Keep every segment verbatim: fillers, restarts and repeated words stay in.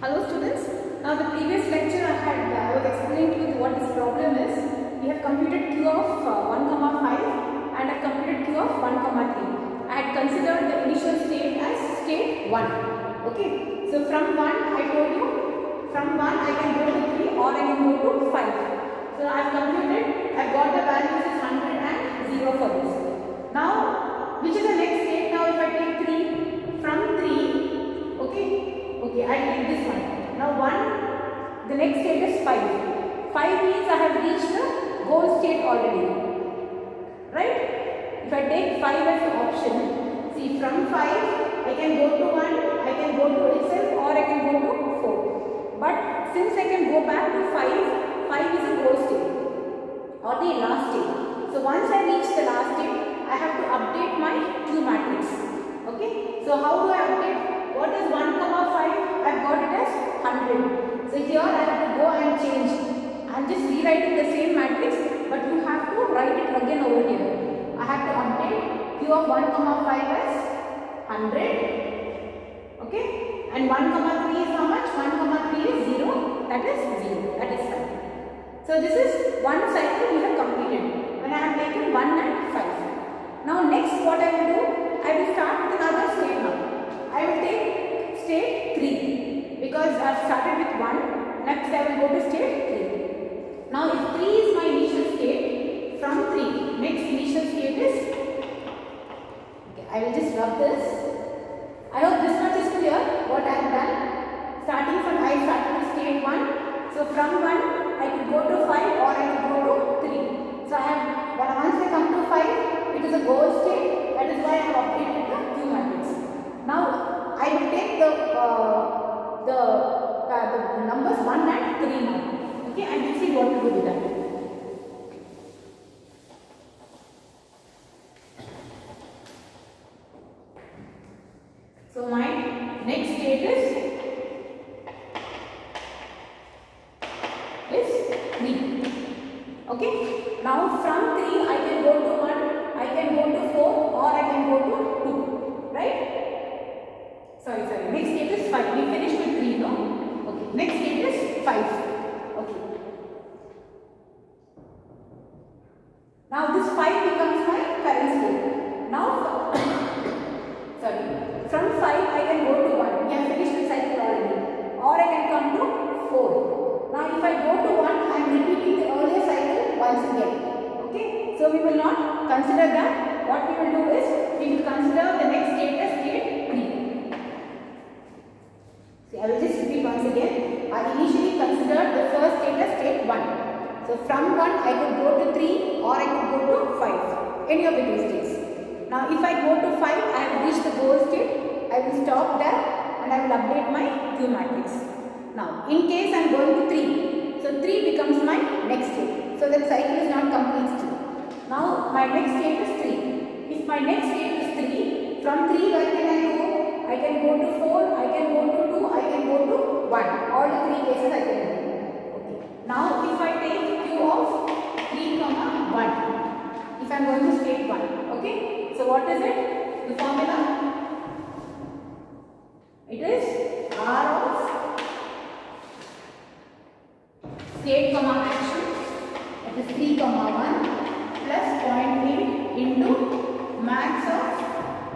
Hello students. Now the previous lecture I had uh, I was explaining to you what this problem is. We have computed q of uh, one comma five and I have computed q of one comma three. I had considered the initial state as state one. Okay. So from one I told you from one I can go to three or I can go to five. So I have computed, I have got the values is one hundred and zero for this. Now which is the next state? Now if I take three from three, okay. Okay, I take this one. Now one, the next state is five. five means I have reached the goal state already. Right? If I take five as an option, see from five, I can go to one, I can go to itself or I can go to four. But since I can go back to five, five is a goal state or the last state. So once I reach the last state, I have to update my Q matrix. Okay? So how do I update? What is one comma five? I have got it as one hundred. So here I have to go and change. I am just rewriting the same matrix, but you have to write it again over here. I have to update Q of one comma five as one hundred. Okay? And one comma three is how much? one comma three is zero. That is zero. That is fine. So this is one cycle we have completed when I have taken one and five. Now next what I will do? I will start with another state now. I will take state three because I have started with one. Next I will go to state three. Now if three is my initial state, from three, next initial state is, okay, I will just rub this. I hope this much is clear what I have done. Starting from, I started with state one. So from one, I could go to five or I could go to three. So I have, but once I come to five, it is a goal state. That is why I have updated the Q matrix. Now I will take the uh, the, uh, the numbers one and three now. Okay, and we'll see what to do with that. So my next state is is three. Okay. Now from three I can go to one, I can go to four, or I can go to two. Right? Sorry, sorry. Next state is five. We finished with three, no? Okay. Next state is five. Okay. Now this five becomes my current state. Now, sorry. From five I can go to one. We have finished the cycle already. Or I can come to four. Now if I go to one, I am repeating the earlier cycle once again. Okay. So we will not consider that. What we will do is, we will consider the next state as state three. I will just repeat once again. I initially considered the first state as state one. So from one I could go to three or I could go to five. Any of the two states. Now if I go to five, I have reached the goal state. I will stop there and I will update my Q matrix. Now in case I am going to three. So three becomes my next state. So that cycle is not complete still. Now my next state is three. If my next state is three, from three where can I go? I can go to four, I can go to two, I can go to one. All the three cases I can do. Okay. Now if I take Q of three comma one, if I am going to state one. Okay. So what is it? The formula? It is R of state comma action. That is three comma one plus zero point eight into max of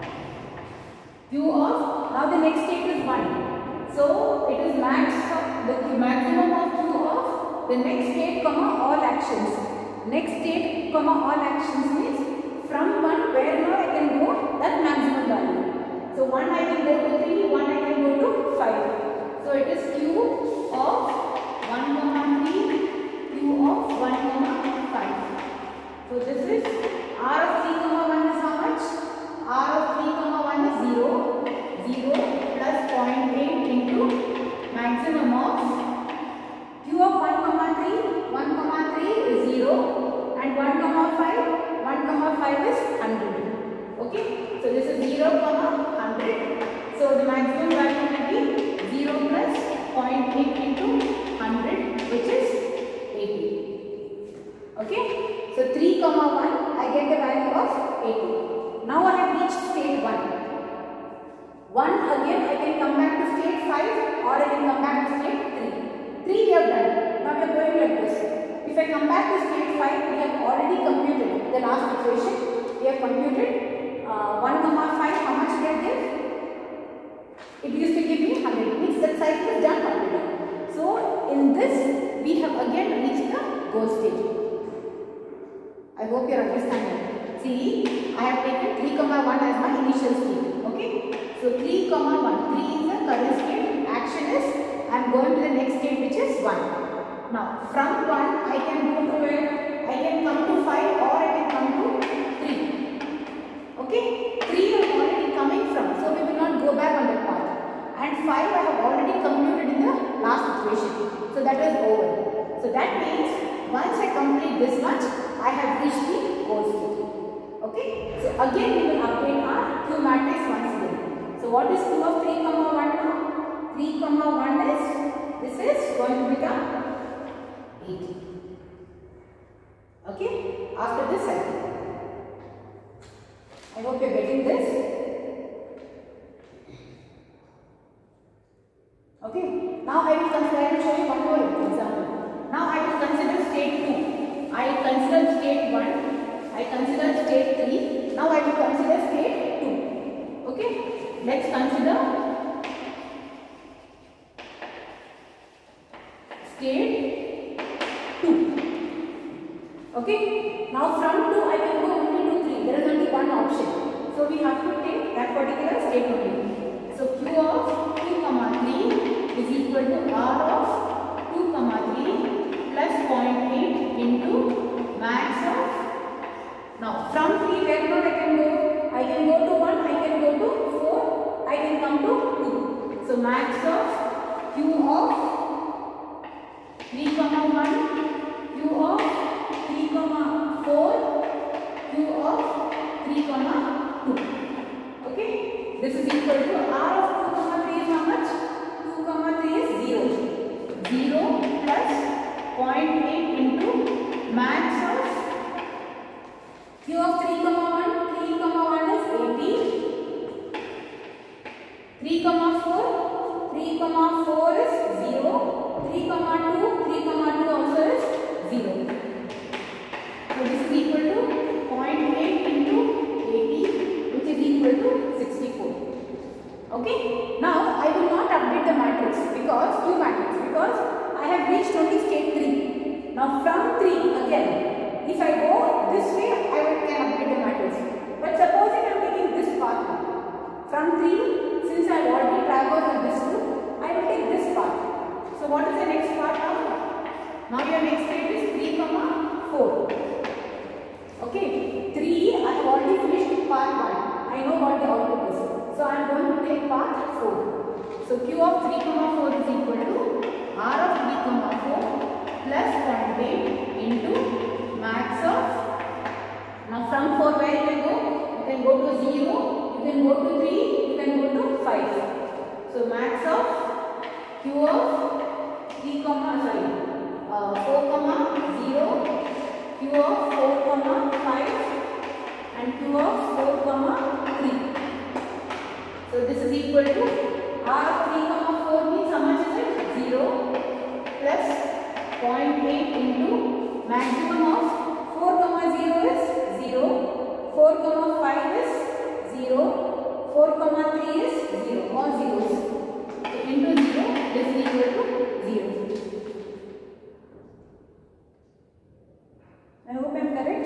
Q of, now the next state is one. So it is max of the maximum of Q of the next state comma all actions. Next state comma all actions means from one where now I can go that maximum value. So one I can go to three, one I can go to five. So it is Q of one comma three, Q of one comma five. So this is R of three comma one is how much? R of three comma one is zero. zero plus zero point eight into maximum of Q of one comma three. one comma three is zero and one comma five. one comma five is one hundred. Okay. So this is zero comma one hundred. So the maximum value will be zero plus zero point eight into one hundred, which is eighty. Okay. So three comma one, I get the value of eighty. Now I have reached state come back to state three. three we have done. Now we are going like this. If I come back to state five, we have already computed the last equation. We have computed uh, one comma five. How much did it give? It used to give me one hundred. Means that cycle is done already. So in this, we have again reached the goal state. I hope you are understanding. See, I have taken three comma one as my initial state. Okay. So three comma one. three is the current state. Action is I am going to the next state, which is one. Now from one I can go to where? I can come to five or I can come to three. Okay. three I am already coming from. So we will not go back on that path. And five I have already computed in the last equation. So that is over. So that means once I complete this much, I have reached the goal state. Okay. So again we will update our Q matrix once again. So what is Q of three comma one now? three comma one is, this is going to become eight. Okay. After this cycle. I hope you are getting this. Okay. Now I will consider, I will show you one more example. Now I will consider state two. I consider state one. I consider state three. Now I will consider state two. Okay. Let's consider state two. Okay. Now from two I can go only to three. There is only one option. So we have to take that particular state only. So Q of two comma three is equal to R of two comma three plus zero point eight into max of. Now from three where not I can go? I can go to one, I can go to four, I can come to two. So max of Q of three comma one, Q of three comma four, Q of three comma two. Okay. This is equal to R of two comma three is how much? two comma three is zero. zero plus zero point eight into max of Q of three comma one. three comma one is eighty. three comma four. three comma four is zero. three comma two. three comma two also is zero. So this is equal to zero point eight into eighty, which is equal to sixty-four. Okay. Now I will not update the matrix because Q matrix because I have reached only state three. Now from three again, if I go this way, I will can update the matrix. But supposing I am taking this path now. From three, since I have already traversed this route, I will take this path. So what is the next path now? Now your next state is three comma four. Okay. three I have already finished part one. I know what the output is. So I am going to take part four. So Q of three comma four is equal to R of three comma four plus zero point eight into max of. Now from four where you can go? You can go to zero, you can go to three, you can go to five. So max of Q of three comma sorry uh, four comma zero, Q of four comma five and Q of four comma three. So this is equal to R of three comma four means how much is it? zero plus zero point eight into maximum of four comma zero is zero, four comma five is zero, four comma three is zero, all zeros. So into zero, this is equal to zero. I hope I am correct.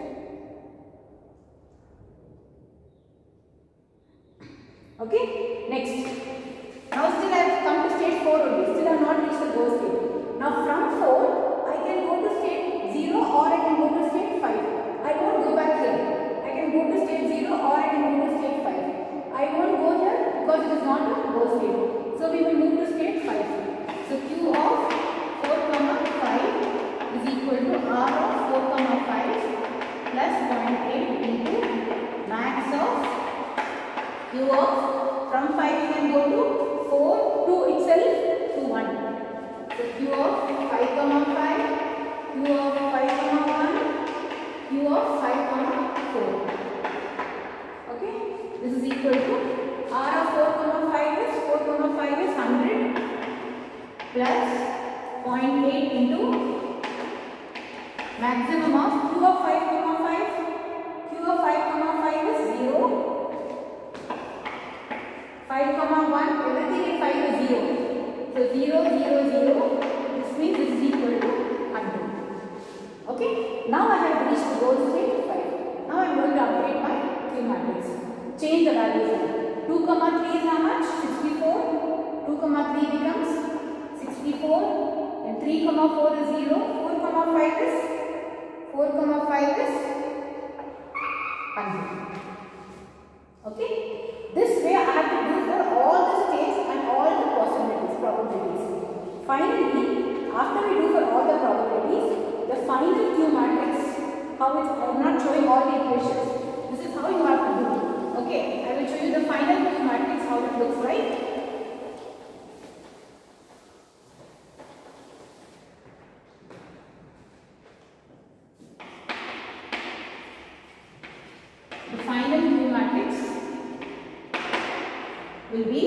Okay, next. Now still I have come to state four only. Still I have not reached the goal state. Now from four, I can go to state zero or I can go to state five. I won't go back here. I can go to state zero or I can go to state five. I won't go here because it is not a goal state. So we will move to state five. So Q of four comma five is equal to R of four comma five plus zero point eight into max of Q of from five you can go to four, two itself to one. So Q of five comma five, Q of five comma one, Q of five comma four. Okay, this is equal to R of four comma five is four comma five is one hundred maximum of q of five comma five, q of five comma five is zero, five comma one, everything in five is zero. So zero, zero, zero, this means this is equal to one hundred. Okay, now I have reached the goal state five. Now I am going to update my Q matrix. Change the values. two comma three is how much? sixty-four. two comma three becomes sixty-four. And three comma four is zero. four comma five is four comma five is one hundred. Okay. This way I have to do for all the states and all the possibilities, probabilities. Finally, after we do for all the probabilities, the final Q matrix, how it's, I am not showing all the equations. This is how you have to do. Okay, I will show you the final Q matrix, how it looks like. The final Q matrix will be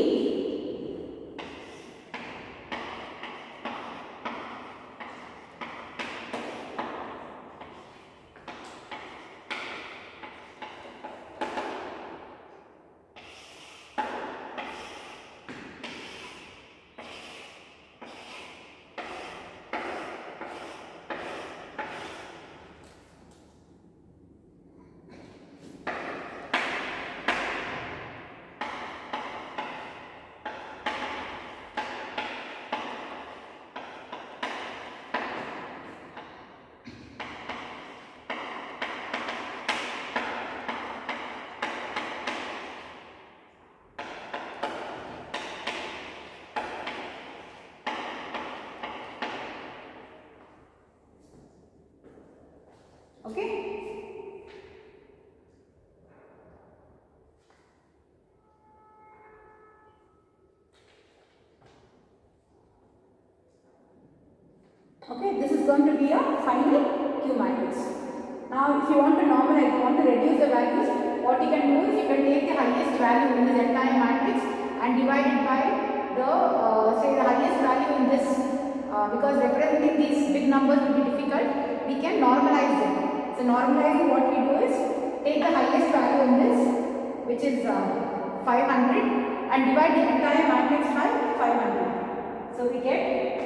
okay. Okay, this is going to be a final Q matrix. Now, if you want to normalize, you want to reduce the values, what you can do is you can take the highest value in this entire matrix and divide it by the, uh, say the highest value in this, uh, because representing these big numbers will be difficult, we can normalize them. So, normalizing, what we do is take the highest value in this, which is uh, five hundred, and divide the entire matrix by five hundred. So, we get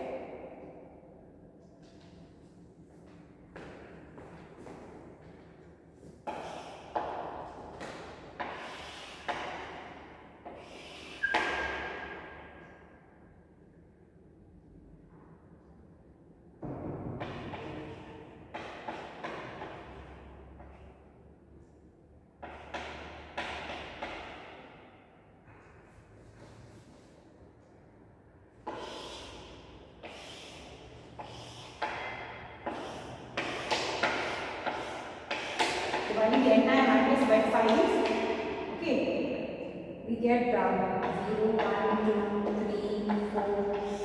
dividing the entire matrix by five, okay, we get um, zero, one, two, three, four,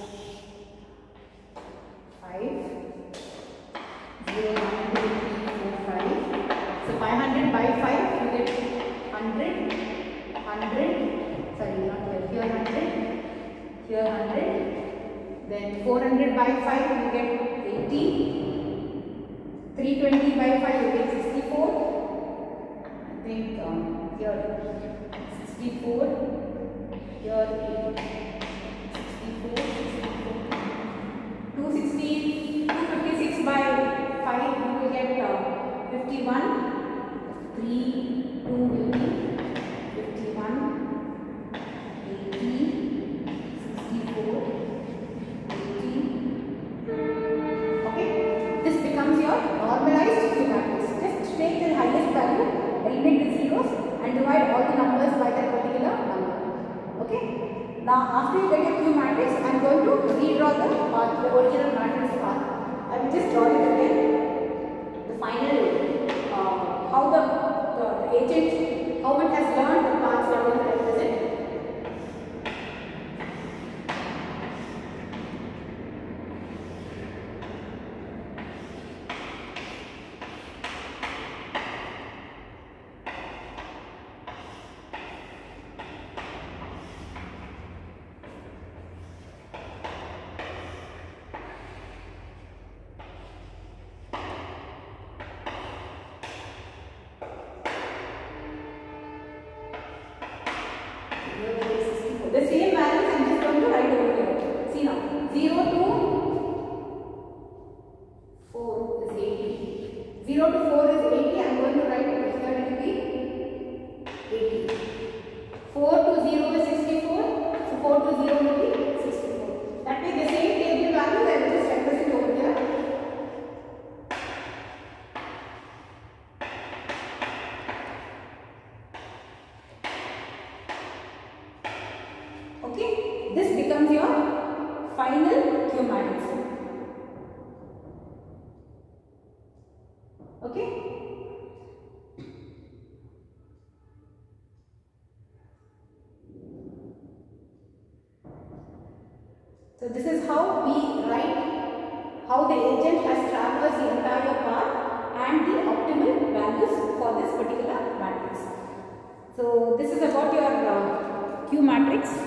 five, zero, one, two, three, four, five. So five hundred by five, you get one hundred, one hundred, sorry, not here, here one hundred, here one hundred, then four hundred by five, you get eighty, three hundred twenty by five, you get sixty-four. I think um, here sixty-four, here sixty-four, sixty-four, two sixty, two fifty-six by five, you will get uh, fifty-one, three, two will be fifty-one, eighty, sixty-four, eighty, okay, this becomes your normalized Q matrix. Just take the highest value, eliminate the zeros and divide all the numbers by that particular number. Okay. Now after you get your Q matrix, I am going to redraw the path, the original matrix path. I will just draw it again. The final, uh, how the, the, the agent, how it has learned the paths that are going to represent. Okay, this becomes your final Q matrix. Okay. So this is how we write how the agent has traversed the entire path and the optimal values for this particular matrix. So this is about your uh, Q matrix.